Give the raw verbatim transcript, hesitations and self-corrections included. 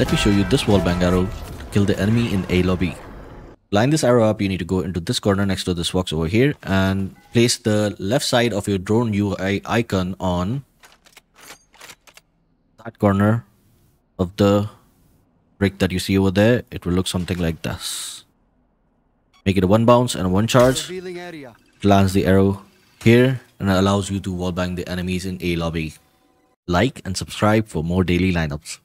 Let me show you this wallbang arrow to kill the enemy in A lobby. Line this arrow up, you need to go into this corner next to this box over here and place the left side of your drone U I icon on that corner of the brick that you see over there. It will look something like this. Make it a one bounce and a one charge. Lands the arrow here and it allows you to wallbang the enemies in A lobby. Like and subscribe for more daily lineups.